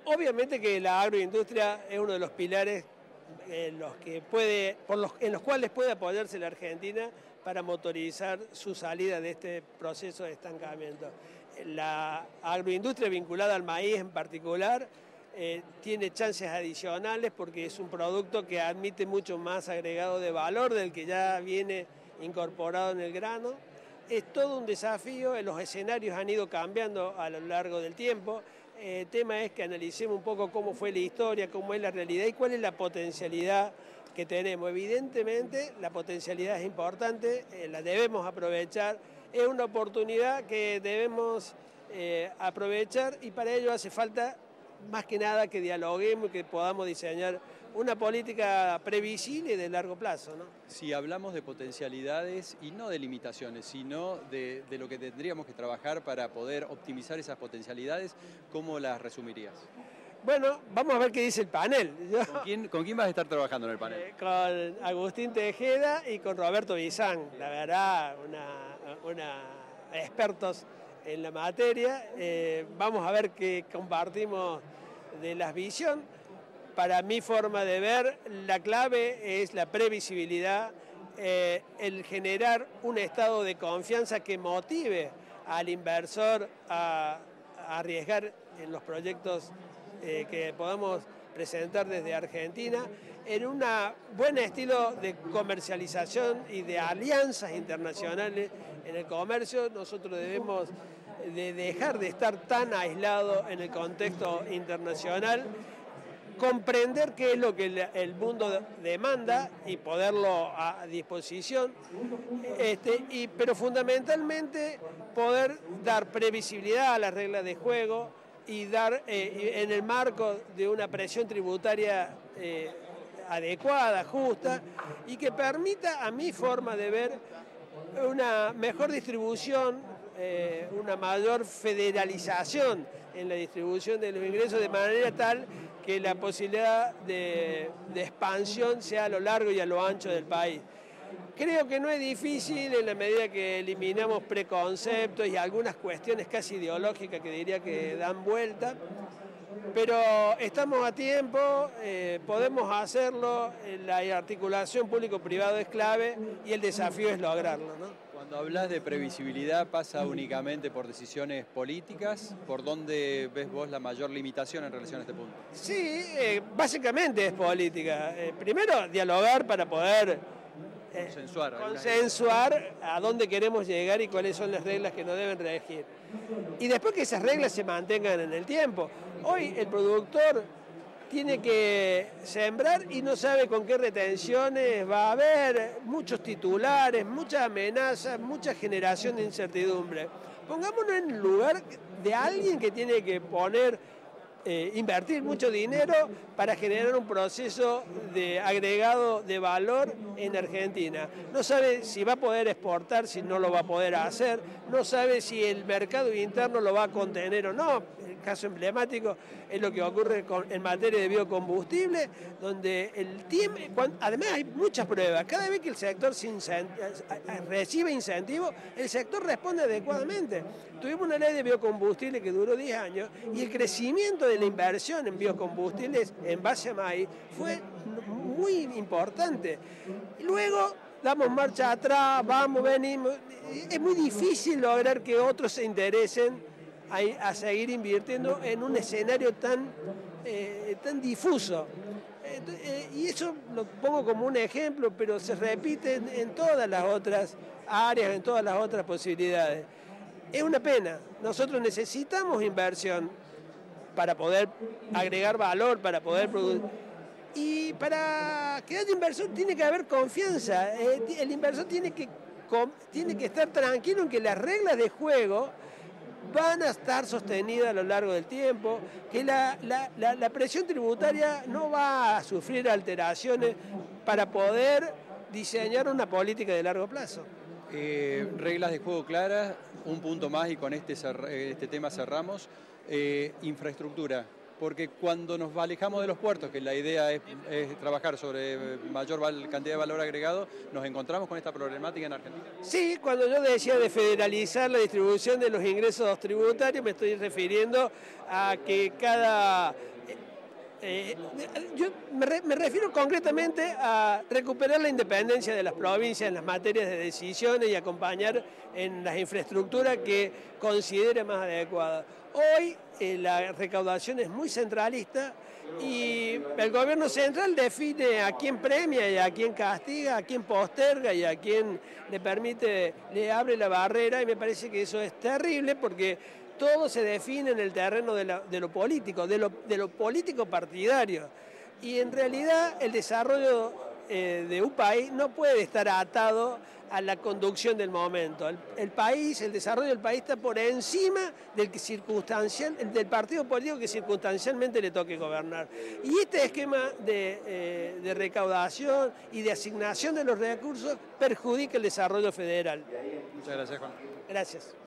Obviamente que la agroindustria es uno de los pilares en los cuales puede apoyarse la Argentina para motorizar su salida de este proceso de estancamiento. La agroindustria vinculada al maíz en particular tiene chances adicionales porque es un producto que admite mucho más agregado de valor del que ya viene incorporado en el grano. Es todo un desafío, los escenarios han ido cambiando a lo largo del tiempo. El tema es que analicemos un poco cómo fue la historia, cómo es la realidad y cuál es la potencialidad que tenemos. Evidentemente la potencialidad es importante, la debemos aprovechar, es una oportunidad que debemos aprovechar y para ello hace falta más que nada que dialoguemos y que podamos diseñar una política previsible y de largo plazo, ¿no? Si hablamos de potencialidades y no de limitaciones, sino de lo que tendríamos que trabajar para poder optimizar esas potencialidades, ¿cómo las resumirías? Bueno, vamos a ver qué dice el panel. ¿Con quién vas a estar trabajando en el panel? Con Agustín Tejeda y con Roberto Bizán, la verdad, expertos en la materia. Vamos a ver qué compartimos de la visión. Para mi forma de ver, la clave es la previsibilidad, el generar un estado de confianza que motive al inversor a arriesgar en los proyectos que podamos presentar desde Argentina, en un buen estilo de comercialización y de alianzas internacionales en el comercio. Nosotros debemos de dejar de estar tan aislados en el contexto internacional, comprender qué es lo que el mundo demanda y ponerlo a disposición, pero fundamentalmente poder dar previsibilidad a las reglas de juego y dar en el marco de una presión tributaria adecuada, justa, y que permita, a mi forma de ver, una mejor distribución, una mayor federalización en la distribución de los ingresos, de manera tal que la posibilidad de expansión sea a lo largo y a lo ancho del país. Creo que no es difícil en la medida que eliminamos preconceptos y algunas cuestiones casi ideológicas que diría que dan vuelta, pero estamos a tiempo, podemos hacerlo, la articulación público-privado es clave y el desafío es lograrlo, ¿no? Cuando hablas de previsibilidad, ¿pasa únicamente por decisiones políticas? ¿Por dónde ves vos la mayor limitación en relación a este punto? Sí, básicamente es política. Primero, dialogar para poder consensuar a dónde queremos llegar y cuáles son las reglas que nos deben regir. Y después que esas reglas se mantengan en el tiempo. Hoy el productor tiene que sembrar y no sabe con qué retenciones va a haber, muchos titulares, muchas amenazas, mucha generación de incertidumbre. Pongámonos en el lugar de alguien que tiene que invertir mucho dinero para generar un proceso de agregado de valor en Argentina. No sabe si va a poder exportar, si no lo va a poder hacer, no sabe si el mercado interno lo va a contener o no. El caso emblemático es lo que ocurre en materia de biocombustible, donde además hay muchas pruebas. Cada vez que el sector recibe incentivos, el sector responde adecuadamente. Tuvimos una ley de biocombustible que duró 10 años y el crecimiento de la inversión en biocombustibles en base a maíz fue muy importante. Luego damos marcha atrás, venimos. Es muy difícil lograr que otros se interesen a seguir invirtiendo en un escenario tan difuso. Y eso lo pongo como un ejemplo, pero se repite en todas las otras áreas, en todas las otras posibilidades. Es una pena. Nosotros necesitamos inversión para poder agregar valor, para poder producir. Y para que haya inversión tiene que haber confianza. El inversor tiene que estar tranquilo en que las reglas de juego van a estar sostenidas a lo largo del tiempo, que la presión tributaria no va a sufrir alteraciones para poder diseñar una política de largo plazo. Reglas de juego claras, un punto más y con este tema cerramos. Infraestructura, porque cuando nos alejamos de los puertos, que la idea es trabajar sobre mayor cantidad de valor agregado, ¿nos encontramos con esta problemática en Argentina? Sí, cuando yo decía de federalizar la distribución de los ingresos tributarios, me estoy refiriendo a que cada Yo me refiero concretamente a recuperar la independencia de las provincias en las materias de decisiones y acompañar en las infraestructuras que considere más adecuadas. Hoy la recaudación es muy centralista y el gobierno central define a quién premia y a quién castiga, a quién posterga y a quién le permite, le abre la barrera, y me parece que eso es terrible porque todo se define en el terreno de lo político, de lo político partidario. Y en realidad el desarrollo de un país no puede estar atado a la conducción del momento. El desarrollo del país está por encima del partido político que circunstancialmente le toque gobernar. Y este esquema de recaudación y de asignación de los recursos perjudica el desarrollo federal. Muchas gracias, Juan. Gracias.